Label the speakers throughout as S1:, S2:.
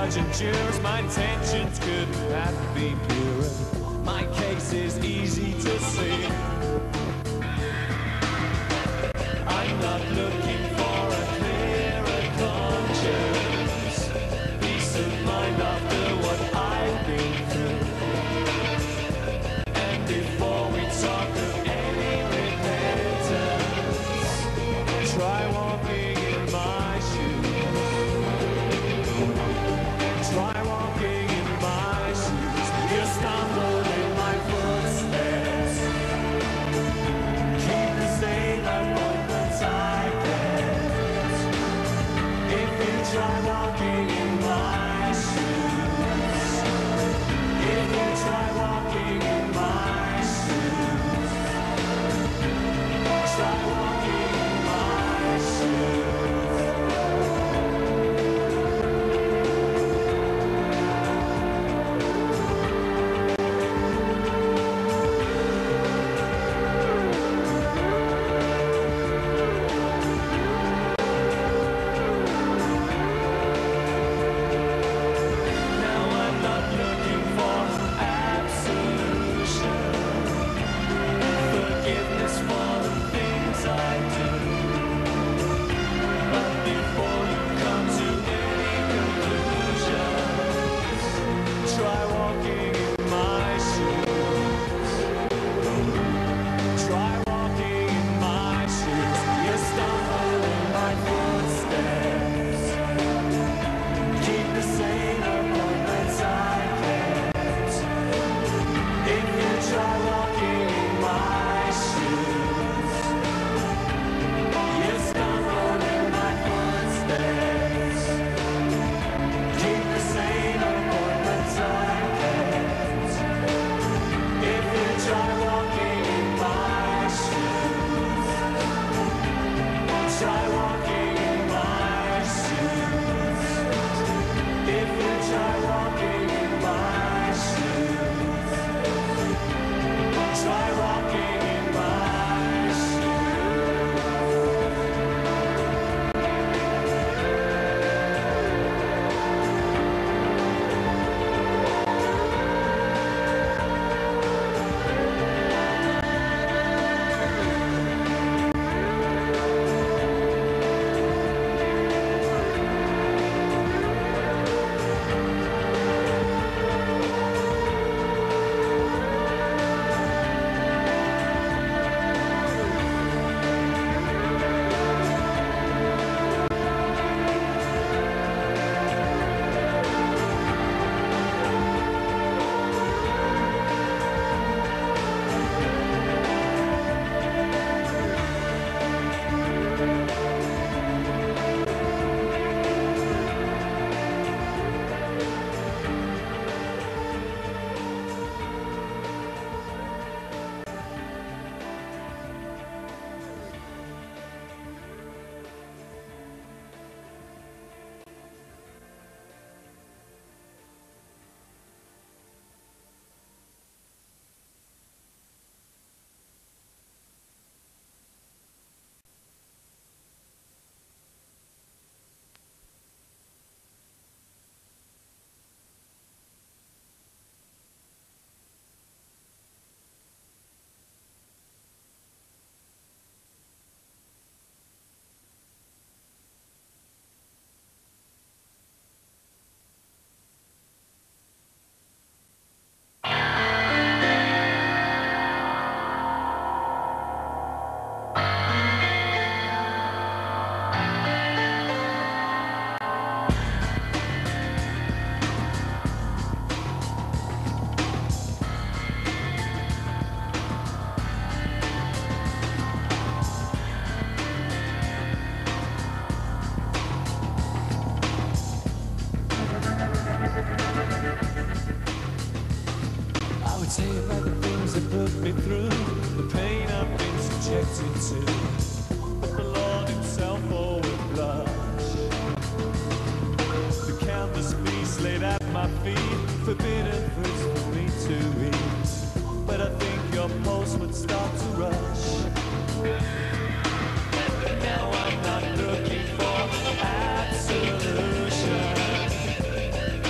S1: judge and jurors, my intentions couldn't have been purer. My case is easy to see. I'm not looking for a clearer conscience, peace of mind after what I've been through. And before we talk of any repentance, try walking in my shoes. Try walking in my shoes. You stumbled in my footsteps. Keep the same appointments I kept. If you try walking in my shoes, if you try walking in my shoes, try walking in my shoes. Now I'm not looking for absolution, forgiveness for the things I do. But before you come to any conclusions, try walking in my shoes. Try walking in my shoes. You stumble in my footsteps. Keep the same appointments I kept. If you try walking in my shoes, you stumble in my footsteps. Keep the same appointments I kept. If you try walking in my shoes, try walking in my shoes. If you try walking in my shoes, try walking in my say about the things that put me through, the pain I've been subjected to. But the Lord himself would blush. The countless feasts laid at my feet, forbidden fruits for me to eat. But I think your pulse would start to rush. Now I'm not looking for absolution,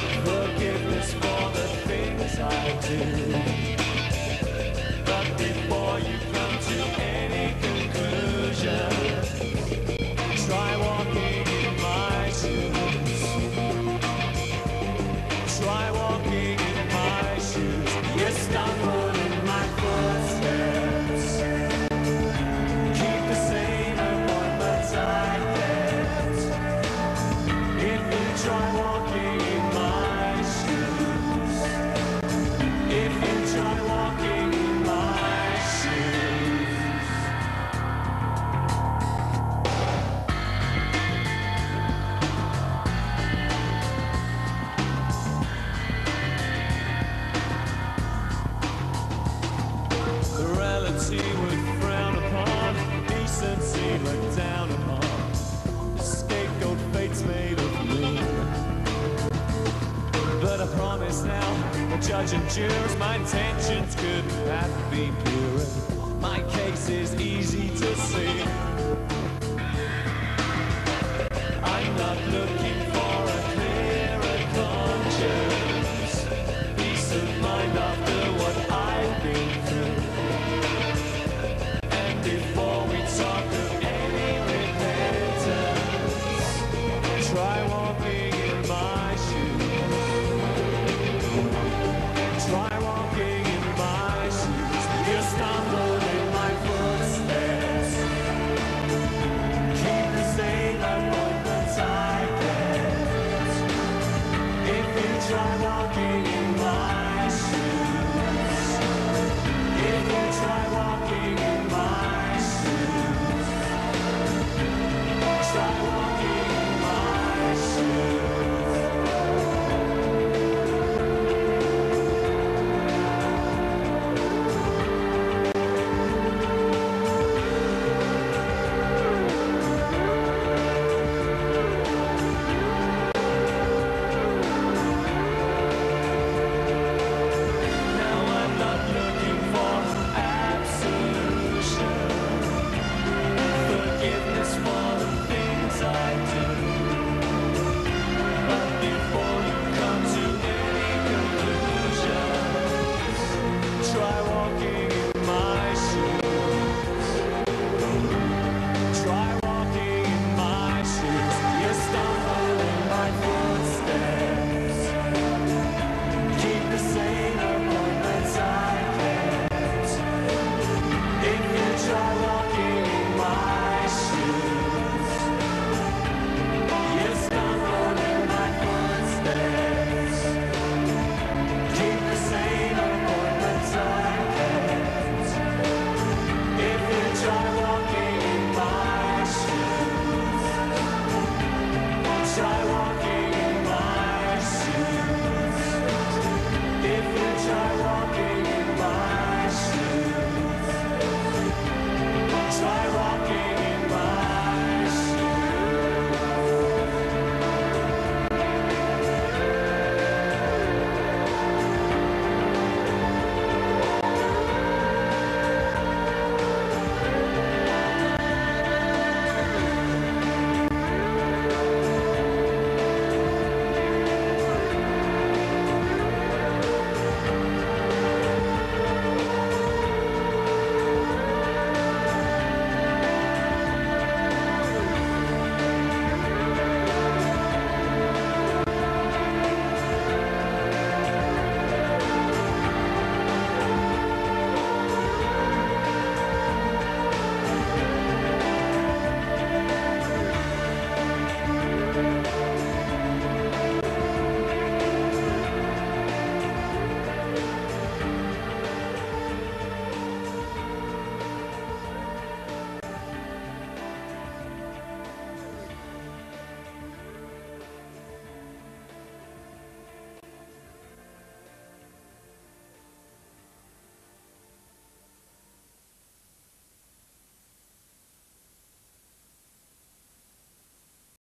S1: judge and jurors, my intentions couldn't have been purer. My case is easy to see.